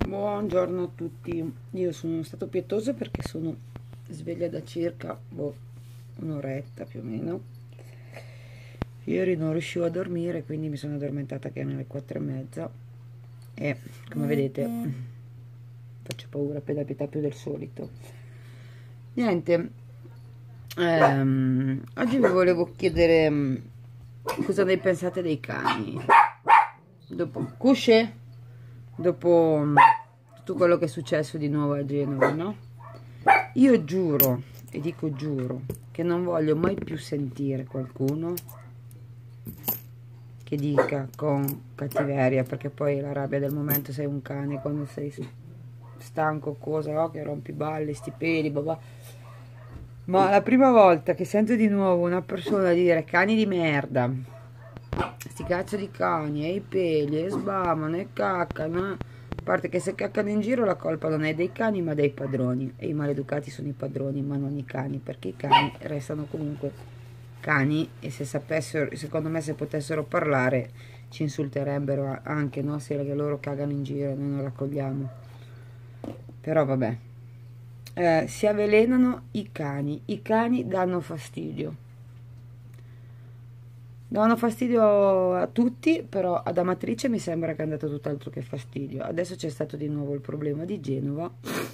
Buongiorno a tutti, io sono stato pietoso perché sono sveglia da circa un'oretta più o meno. Ieri non riuscivo a dormire, quindi mi sono addormentata che alle 4:30 e come vedete faccio paura per la pietà più del solito. Niente, oggi vi volevo chiedere cosa ne pensate dei cani. Dopo Cusce? Dopo tutto quello che è successo di nuovo a Genova, no? Io giuro, e dico giuro, che non voglio mai più sentire qualcuno che dica con cattiveria, perché poi la rabbia del momento, sei un cane, quando sei stanco, cosa, oh, che rompi balle, sti peli, babà. Ma la prima volta che sento di nuovo una persona dire cani di merda, sti cazzo di cani, e i peli, e sbamano, e caccano, a parte che se caccano in giro la colpa non è dei cani ma dei padroni, e i maleducati sono i padroni ma non i cani, perché i cani restano comunque cani, e se sapessero, secondo me, se potessero parlare ci insulterebbero anche, no? Se loro cagano in giro e noi non raccogliamo. Però vabbè, si avvelenano i cani danno fastidio. Davano fastidio a tutti, però ad Amatrice mi sembra che è andato tutt'altro che fastidio. Adesso c'è stato di nuovo il problema di Genova.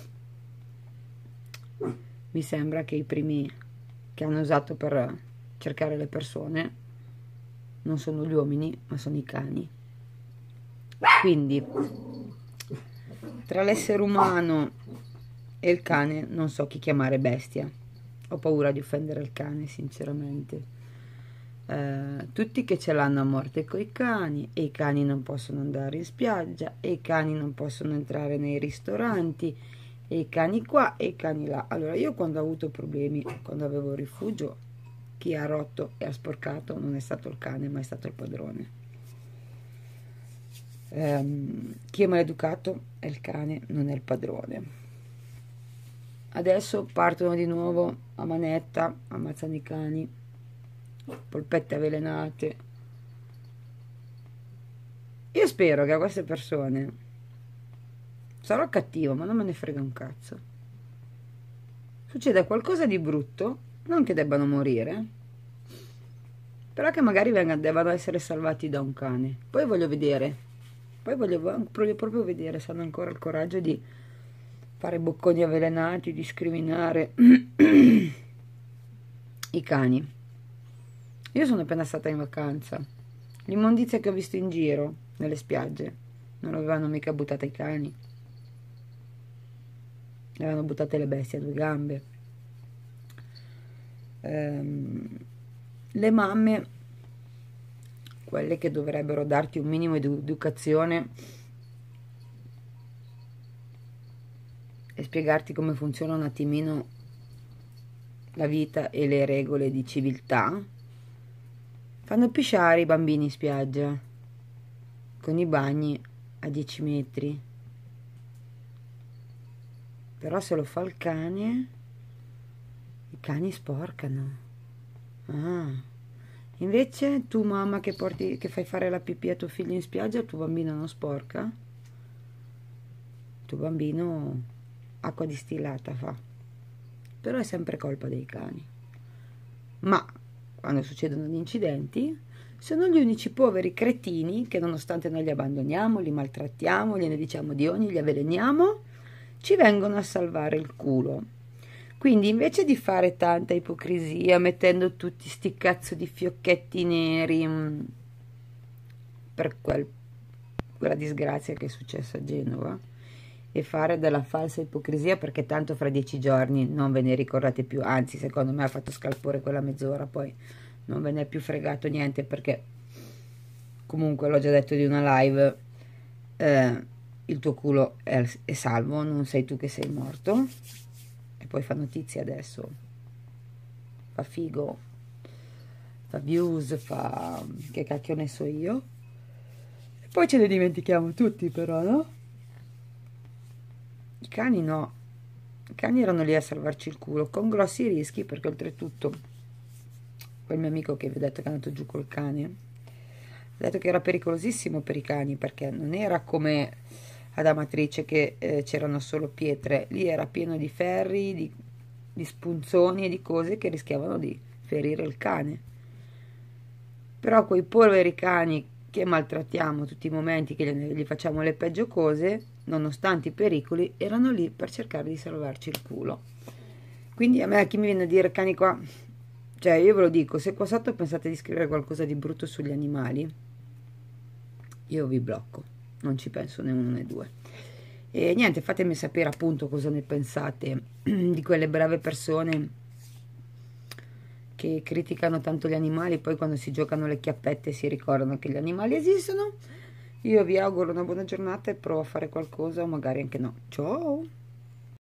Mi sembra che i primi che hanno usato per cercare le persone non sono gli uomini, ma sono i cani. Quindi, tra l'essere umano e il cane, non so chi chiamare bestia. Ho paura di offendere il cane, sinceramente. Tutti che ce l'hanno a morte coi cani, e i cani non possono andare in spiaggia, e i cani non possono entrare nei ristoranti, e i cani qua e i cani là. Allora, io quando ho avuto problemi, quando avevo rifugio, chi ha rotto e ha sporcato non è stato il cane, ma è stato il padrone. Chi è maleducato è il cane, non è il padrone. Adesso partono di nuovo a manetta, ammazzano i cani, polpette avvelenate. Io spero che a queste persone, sarò cattivo ma non me ne frega un cazzo, succeda qualcosa di brutto, non che debbano morire, però che magari debbano essere salvati da un cane. Poi voglio vedere, voglio proprio vedere se hanno ancora il coraggio di fare bocconi avvelenati, discriminare i cani. Io sono appena stata in vacanza. L'immondizia che ho visto in giro nelle spiagge non avevano mica buttata i cani, le avevano buttate le bestie a due gambe. Le mamme, quelle che dovrebbero darti un minimo di educazione e spiegarti come funziona un attimino la vita e le regole di civiltà, fanno pisciare i bambini in spiaggia con i bagni a 10 metri. Però se lo fa il cane, i cani sporcano. Invece tu mamma che fai fare la pipì a tuo figlio in spiaggia, il tuo bambino non sporca? Il tuo bambino acqua distillata fa. Però è sempre colpa dei cani. Ma quando succedono gli incidenti, sono gli unici poveri cretini che, nonostante noi li abbandoniamo, li maltrattiamo, gliene diciamo di ogni, li avveleniamo, ci vengono a salvare il culo. Quindi invece di fare tanta ipocrisia mettendo tutti sti cazzo di fiocchetti neri per quella disgrazia che è successa a Genova, e fare della falsa ipocrisia, perché tanto fra 10 giorni non ve ne ricordate più, anzi secondo me ha fatto scalpore quella mezz'ora, poi non ve ne è più fregato niente, perché comunque l'ho già detto di una live, il tuo culo è salvo, non sei tu che sei morto. E poi fa notizie adesso, fa figo, fa views, fa che cacchio ne so io, e poi ce ne dimentichiamo tutti, però, no? I cani no, i cani erano lì a salvarci il culo, con grossi rischi, perché oltretutto quel mio amico che vi ho detto che è andato giù col cane ha detto che era pericolosissimo per i cani, perché non era come ad Amatrice che c'erano solo pietre, lì era pieno di ferri, di spunzoni e di cose che rischiavano di ferire il cane. Però quei poveri cani che maltrattiamo tutti i momenti, che gli facciamo le peggio cose, nonostante i pericoli, erano lì per cercare di salvarci il culo. Quindi a me, chi mi viene a dire cani qua, cioè io ve lo dico, se qua sotto pensate di scrivere qualcosa di brutto sugli animali, io vi blocco, non ci penso né uno né due. E niente, fatemi sapere appunto cosa ne pensate di quelle brave persone che criticano tanto gli animali, poi quando si giocano le chiappette si ricordano che gli animali esistono. Io vi auguro una buona giornata e provo a fare qualcosa o magari anche no. Ciao!